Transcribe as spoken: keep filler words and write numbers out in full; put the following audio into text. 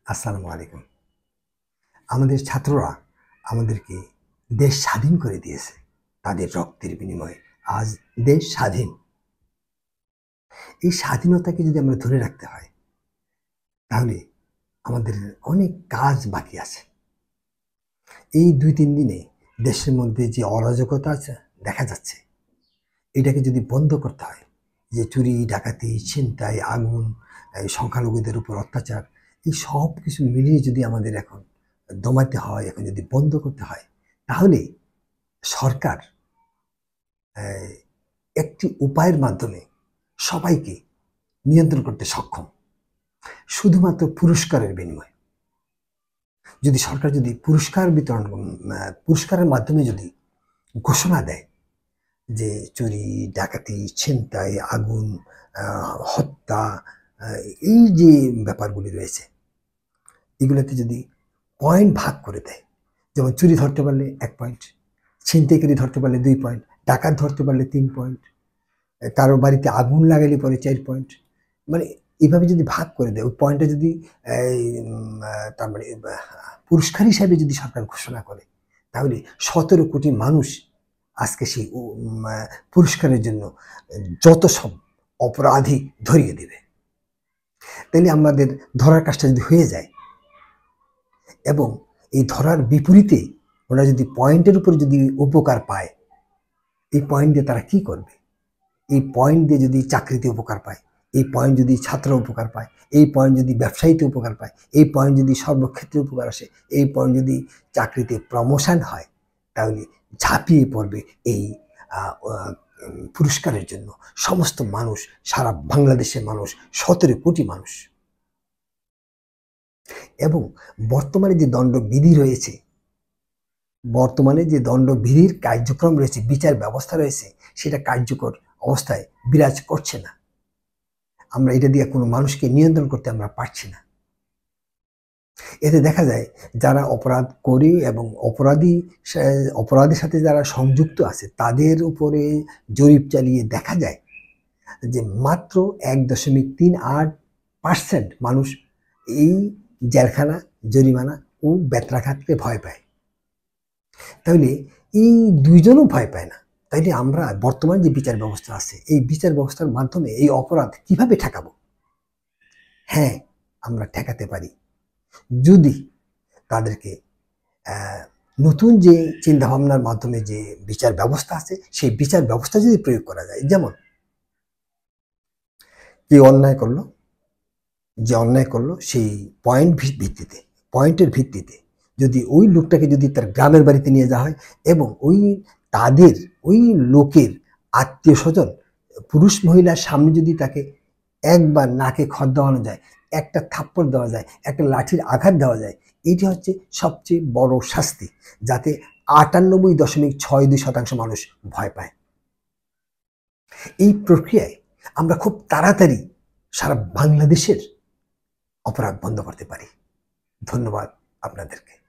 আসসালামু আলাইকুম। আমাদের ছাত্ররা আমাদেরকে দেশ স্বাধীন করে দিয়েছে তাদের রক্তের বিনিময়ে। আজ দেশ স্বাধীন। এই স্বাধীনতাকে যদি আমরা ধরে রাখতে হয় তাহলে আমাদের অনেক কাজ বাকি আছে। এই দুই তিন দিনে দেশের মধ্যে যে অরাজকতা আছে দেখা যাচ্ছে, এটাকে যদি বন্ধ করতে হয়, যে চুরি, ডাকাতি, ছিনতাই, আগুন, এই সংখ্যালঘুদের উপর অত্যাচার, এই সব কিছু মিলিয়ে যদি আমাদের এখন দমাতে হয়, এখন যদি বন্ধ করতে হয়, তাহলে সরকার আহ, একটি উপায়ের মাধ্যমে সবাইকে নিয়ন্ত্রণ করতে সক্ষম, শুধুমাত্র পুরস্কারের বিনিময়ে। যদি সরকার যদি পুরস্কার বিতরণ আহ, পুরস্কারের মাধ্যমে যদি ঘোষণা দেয় যে চুরি, ডাকাতি, ছিনতাই, আগুন, আহ, হত্যা, আহ, এই যে ব্যাপারগুলি রয়েছে, এগুলোতে যদি পয়েন্ট ভাগ করে দেয়, যেমন চুরি ধরতে পারলে এক পয়েন্ট, ছিনতাইকারী ধরতে পারলে দুই পয়েন্ট, ডাকাত ধরতে পারলে তিন পয়েন্ট, কারো বাড়িতে আগুন লাগালে পরে চার পয়েন্ট, মানে এইভাবে যদি ভাগ করে দেয়, ওই পয়েন্টটা যদি এই, উম, আহ, তার মানে আহ, পুরস্কার হিসাবে যদি সরকার ঘোষণা করে, তাহলে সতেরো কোটি মানুষ আজকে সেই উম, আহ, পুরস্কারের জন্য যত সব অপরাধী ধরিয়ে দেবে। তাইলে আমাদের ধরার কাজটা যদি হয়ে যায়, এবং এই ধরার বিপরীতে ওরা যদি পয়েন্টের উপর যদি উপকার পায়, এই পয়েন্ট দিয়ে তারা কি করবে? এই পয়েন্ট দিয়ে যদি চাকরিতে উপকার পায়, এই পয়েন্ট যদি ছাত্র উপকার পায়, এই পয়েন্ট যদি ব্যবসায়ীতে উপকার পায়, এই পয়েন্ট যদি সর্বক্ষেত্রে উপকার আসে, এই পয়েন্ট যদি চাকরিতে প্রমোশন হয়, তাহলে ঝাঁপিয়ে পড়বে এই আহ, আহ, পুরস্কারের জন্য সমস্ত মানুষ, সারা বাংলাদেশের মানুষ, সতেরো কোটি মানুষ। এবং বর্তমানে যে দণ্ডবিধি রয়েছে, বর্তমানে যে দণ্ডবিধির কার্যক্রম রয়েছে, বিচার ব্যবস্থা রয়েছে, সেটা কার্যকর অবস্থায় বিরাজ করছে না। আমরা এটা দিয়ে কোনো মানুষকে নিয়ন্ত্রণ করতে আমরা পারছি না। এতে দেখা যায় যারা অপরাধ করে এবং অপরাধী অপরাধের সাথে যারা সংযুক্ত আছে, তাদের উপরে জরিপ চালিয়ে দেখা যায় যে মাত্র এক দশমিক তিন আট পার্সেন্ট মানুষ এই জেলখানা, জরিমানা ও বেত্রাঘাতকে ভয় পায়। তাহলে এই দুইজনও ভয় পায় না, তাইলে আমরা বর্তমান যে বিচার ব্যবস্থা আছে, এই বিচার ব্যবস্থার মাধ্যমে এই অপরাধ কিভাবে ঠেকাবো? হ্যাঁ, আমরা ঠেকাতে পারি যদি তাদেরকে নতুন যে চিন্তাভাবনার মাধ্যমে যে বিচার ব্যবস্থা আছে, সেই বিচার ব্যবস্থা যদি প্রয়োগ করা যায়। যেমন কি অন্যায় করলো, যে অন্যায় করলো সেই পয়েন্ট ভিত্তিতে, পয়েন্টের ভিত্তিতে যদি ওই লোকটাকে যদি তার গ্রামের বাড়িতে নিয়ে যাওয়া হয়, এবং ওই তাদের ওই লোকের আত্মীয় স্বজন পুরুষ মহিলার সামনে যদি তাকে একবার নাকে খড় দেওয়ানো যায়, একটা থাপ্পড় দেওয়া যায়, একটা লাঠির আঘাত দেওয়া যায়, এটি হচ্ছে সবচেয়ে বড় শাস্তি, যাতে আটানব্বই দশমিক ছয় দুই শতাংশ মানুষ ভয় পায়। এই প্রক্রিয়ায় আমরা খুব তাড়াতাড়ি সারা বাংলাদেশের অপরাধ বন্ধ করতে পারি। ধন্যবাদ আপনাদেরকে।